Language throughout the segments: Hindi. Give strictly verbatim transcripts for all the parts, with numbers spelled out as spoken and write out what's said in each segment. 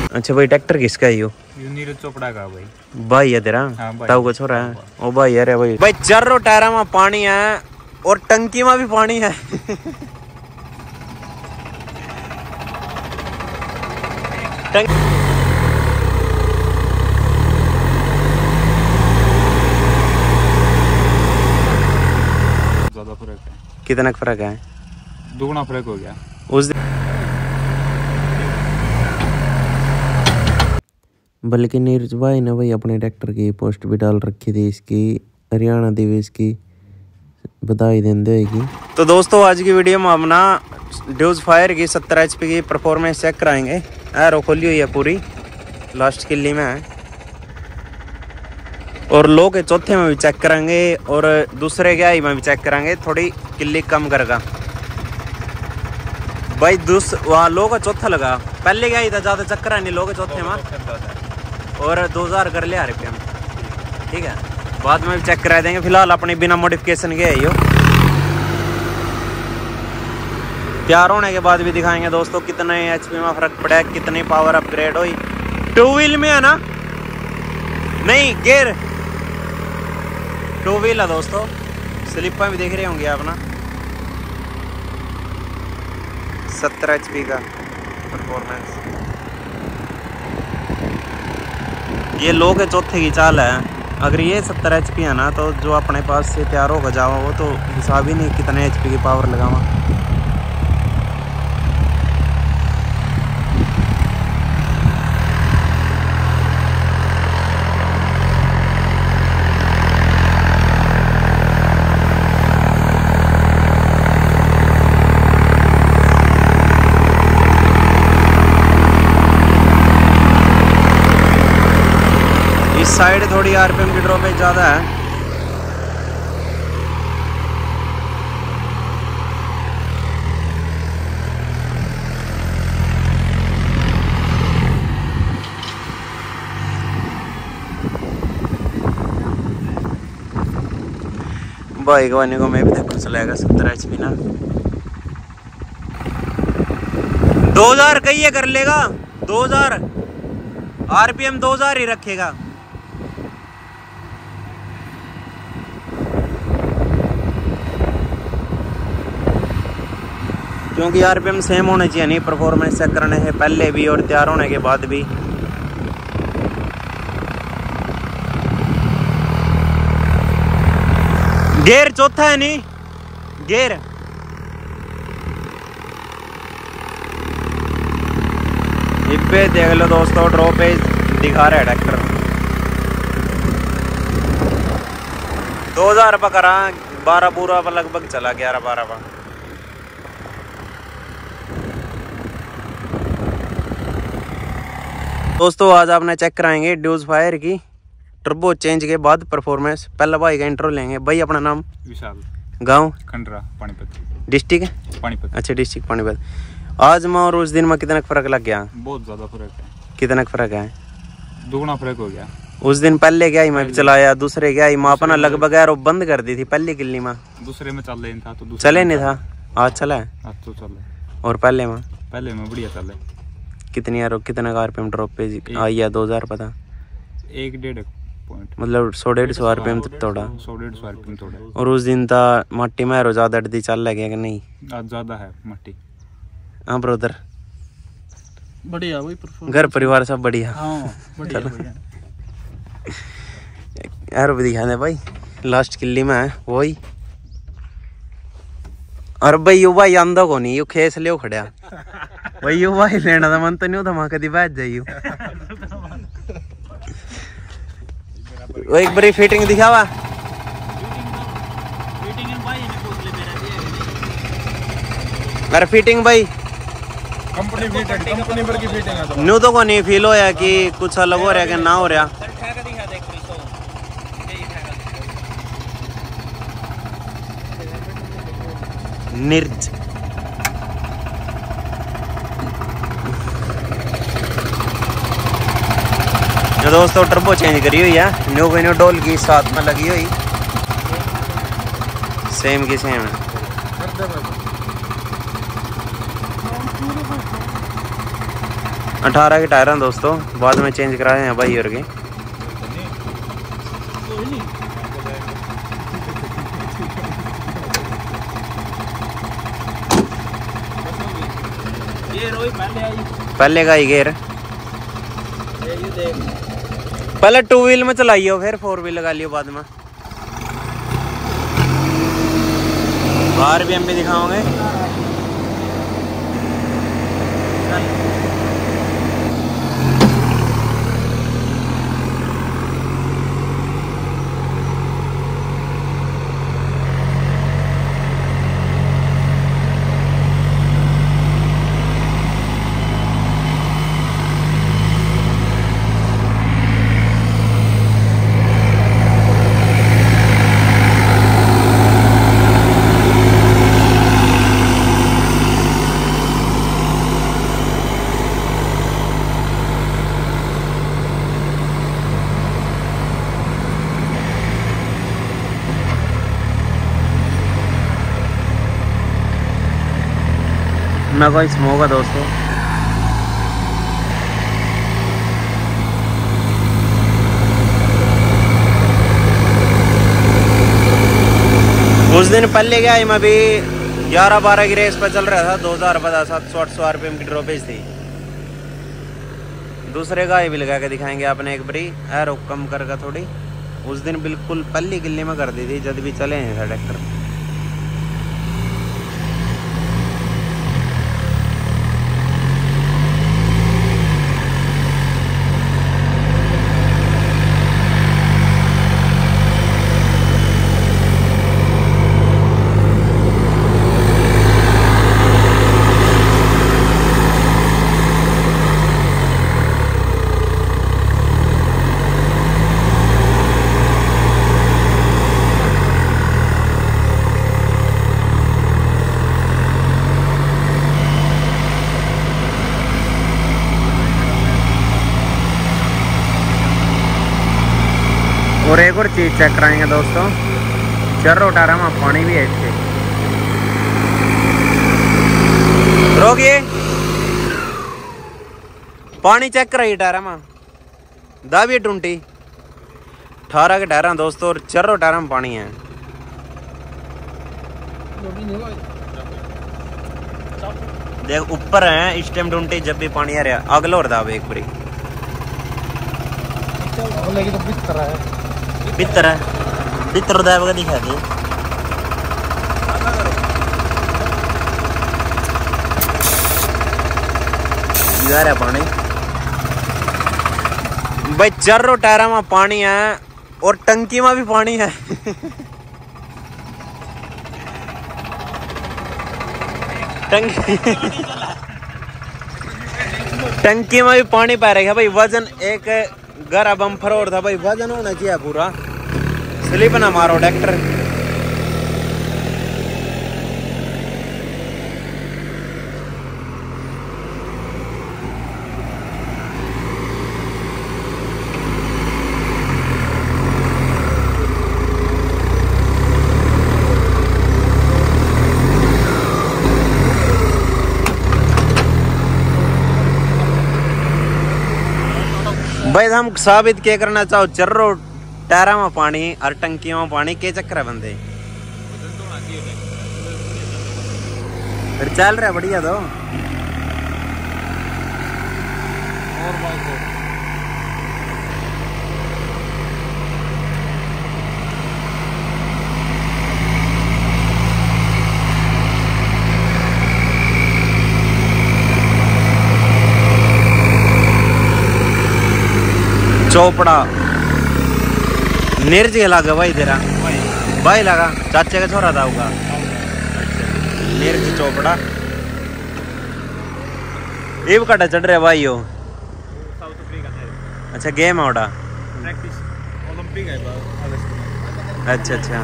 अच्छा भाई ट्रैक्टर किसका है यो? नीरज चोपड़ा का भाई। भाई है तेरा? हाँ भाई। ताऊ का छोरा है? ओ भाई अरे भाई भाई चारों टायरा में पानी है और टंकी में भी पानी है। ज्यादा फर्क है। कितना फर्क है? दुगना फर्क हो गया उस दिन। बल्कि नीरज भाई ने भाई अपने ट्रैक्टर की पोस्ट भी डाल रखी थी, इसकी हरियाणा दिवस की बधाई देंदे होगी। तो दोस्तों आज की वीडियो में हम ना ड्यूज फायर की सत्तर एच पी की परफॉर्मेंस चेक कराएंगे। एरो खोली हुई है पूरी, लास्ट किल्ली में है और लो के चौथे में भी चेक करेंगे और दूसरे के आई में भी चेक करेंगे, थोड़ी किल्ली कम करेगा भाई। दूस वहाँ लो का चौथा लगा, पहले क्या ही था ज़्यादा चक्कर है नहीं लो के चौथे में और दो हज़ार कर लिया रुपये में, ठीक है बाद में भी चेक करा देंगे। फिलहाल अपने बिना मॉडिफिकेशन के है यो, तैयार होने के बाद भी दिखाएंगे दोस्तों कितने एचपी में फर्क पड़ा है, कितनी पावर अपग्रेड हुई। टू व्हील में है ना, नहीं गियर टू व्हील है दोस्तों। स्लिप भी देख रहे होंगे आप ना, सत्तर एच पी का परफॉर्मेंस। ये लो के चौथे की चाल है। अगर ये सत्तर एच पी है ना तो जो अपने पास से तैयार होगा जावा वो तो हिसाब ही नहीं कितने एच पी की पावर लगावा। साइड थोड़ी आरपीएम की ड्रॉपेज ज़्यादा है। बाइक वाले को मैं भी देखो चलाएगा सत्तर एच पी ना, दो हजार कहीं ये कर लेगा, दो हजार आरपीएम दो हजार ही रखेगा। क्योंकि आरपीएम सेम होने चाहिए नहीं, परफॉर्मेंस चेक करने से पहले भी और तैयार होने के बाद भी। गियर चौथा है नहीं, गियर इब्बे देख लो दोस्तों, ड्रॉपेज दिखा रहा है ट्रैक्टर। दो हजार रुपये करा, बारह पूरा पर लगभग चला, ग्यारह बारह पर। दोस्तों आज आपने चेक कराएंगे ड्यूज फायर की टर्बो चेंज के बाद परफॉर्मेंस। पहला भाई का इंट्रो लेंगे। भाई अपना नाम? विशाल, गांव खंडरा, पानीपत, डिस्ट्रिक्ट पानीपत। अच्छा डिस्ट्रिक्ट पानीपत। आज में और उस दिन में कितना फर्क लग गया? बहुत ज्यादा फर्क है। कितना फर्क है? दुगना फर्क हो गया। उस दिन पहले क्या ही मैं भी चलाया, दूसरे क्या ही माँ अपना लगभग यार बंद कर दी थी पहली किल्ली में। दूसरे में चल रही था तो चले नहीं था, आज चला है। आज तो चले। और पहले में पहले में बढ़िया चले। कितनी यार कितना का आरपीएम ड्रॉप पे आई है? दो हजार पता, एक डेढ़ पॉइंट, मतलब सौ डेढ़ सौ आरपीएम तोड़ा, सौ डेढ़ सौ आरपीएम तोड़ा। और उस दिन था मट्टी में रो ज्यादा अड्डी चल लगे कि नहीं? आज ज्यादा है मट्टी। हाँ ब्रदर बढ़िया, वही घर परिवार सब बढ़िया। हाँ, बढ़िया, बढ़िया। यार भी दिखा दे भाई, लास्ट किल्ली में है वही। और भाई यू भाई आंदा को नहीं, यू खेस लियो खड़ा भाई, यू भाई लेना था मन तो नहीं था, वहां कदी बैठ जाइयो। वो एक बारी फिटिंग दिखावा। अरे फिटिंग भाई कंपनी फिटिंग, कंपनी पर की फिटिंग है तो न्यू तो को नहीं फील होया कि कुछ अलग हो रहा है कि ना हो रहा। निर्ज जो दोस्तों टर्बो चेंज करी हुई है, न्यू वेन्यू डोल की साथ में लगी हुई, सेम की सेम है। अठारह के टायर हैं दोस्तों, बाद में चेंज कराए हैं भाई और के। पहले का ही गेयर, पहले टू व्हील में चलाइयो फिर फोर व्हील लगा लियो बाद में। बाहर भी हम भी दिखाओगे। ना कोई स्मोक है दोस्तों। उस दिन पहले गया मैं भी ग्यारह बारह की रेस पर चल रहा था, दो हजार पचास सात सौ आठ सौ आर पी एम की ड्रॉपेज थी। दूसरे गाय भी लगा के दिखाएंगे आपने एक बारी एरो कम करके थोड़ी। उस दिन बिल्कुल पल्ली गिल्ली में कर दी थी जब भी चले हैं ट्रैक्टर। और एक और चीज चेक कराएंगे दोस्तों, चर्रो टारा में पानी भी है इसके। रोकिए, पानी चेक कराइए टारा में, दाबिए टूंटी। अठारह के टायर दोस्तों और चर्रो टारा में पानी है। देख ऊपर है इस टाइम टूंटी, जब भी पानी आ रहा अगला और दाब एक बारी पितर है पितर दाब का दिखा दे। यार है पानी भाई, चारों टायरा में पानी है और टंकी में भी पानी है। टंकी टंकी में भी पानी पा रहा है भाई। वजन एक गरा बम्फर और था भाई, वजन होना चाहिए पूरा, स्लिप ना मारो ट्रैक्टर। भाई हम साबित क्या करना चाहो, चर्रो टायरा में पानी और टंकी में पानी के चक्कर है बंदे। फिर चल रहा बढ़िया तो। चोपड़ा निर्ज लगा भाई तेरा भाई लगा चाचे का छोरा था होगा। निर्ज चोपड़ा ये कटा चढ़ रहा भाई यो। अच्छा गेम है ओटा, प्रैक्टिस ओलंपिक है। अच्छा अच्छा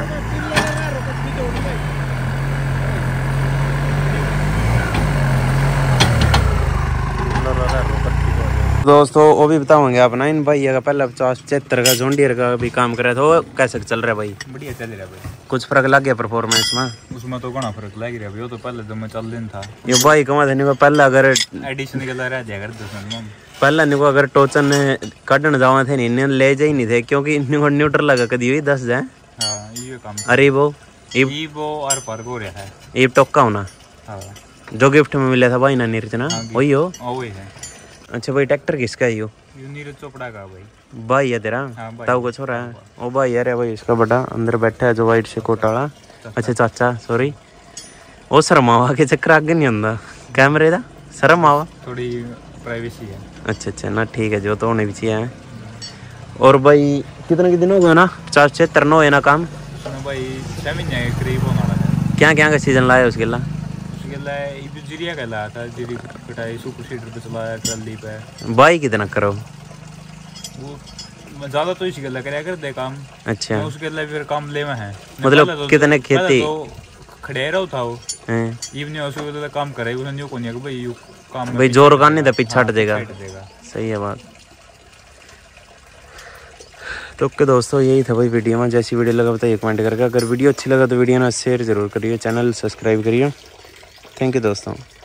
दोस्तों वो भी बताऊंगे अपना इन भाई का पहला पचास पचहत्तर का जोंडियर का भी काम कर रहा था, वो कैसे चल रहा है भाई? बढ़िया चल रहा है भाई। कुछ फर्क लग गया परफॉर्मेंस में? उसमें तो घना फर्क लग रहा है, वो तो पहले तो मैं चल दिन था ये भाई कमा देने को पहले अगर एडिशन निकल रहा है दस पहले इनको अगर टोचन ने कटन जावा थे नहीं ले जा ही नहीं थे, क्योंकि इनको न्यूट्रल लगा कदी हुई दस जाए। हाँ ये काम अरे वो ये वो और पर हो रहा है ये टोका होना। हाँ जो गिफ्ट में मिला था भाई ना नीरजना वही हो? वही है। अच्छा भाई ट्रैक्टर किसका है यो? नीरज चोपड़ा का भाई। भाई है तेरा? हाँ, ताऊ को छोरा है ओ भाई यार भाई इसका बड़ा अंदर बैठा है जो वाइट से कोट वाला। अच्छा चाचा सॉरी वो शर्म आवा के चक्कर आगे नहीं आंदा कैमरे दा शर्म आवा थोड़ी प्राइवेसी है। अच्छा अच्छा ना ठीक है जो तो होने भी चाहिए। और भाई कितने के दिन हो गए ना पचास छिहत्तर नो है ना काम भाई छह महीने के करीब होने वाला है। क्या क्या का सीजन लाया उसके ला? जीरिया का लाया था, जीरी कटाई सुपर सीडर पे चलाया ट्रॉली पे। भाई कितना करो वो ज्यादा तो इसी गला करया कर दे काम। अच्छा उसके लिए फिर काम लेवा है मतलब तो कितने खेती तो खड़े रहो था वो हैं इवने उसको तो काम करे उसने न्यू कोनी भाई यू काम भाई जोर का नहीं था पीछे हट देगा। सही है बात। तो ओके दोस्तों यही था भाई वीडियो में। जैसी वीडियो लगा बताइए कमेंट करके। अगर वीडियो अच्छी लगा तो वीडियो ना शेयर जरूर करिए, चैनल सब्सक्राइब करिए। थैंक यू दोस्तों।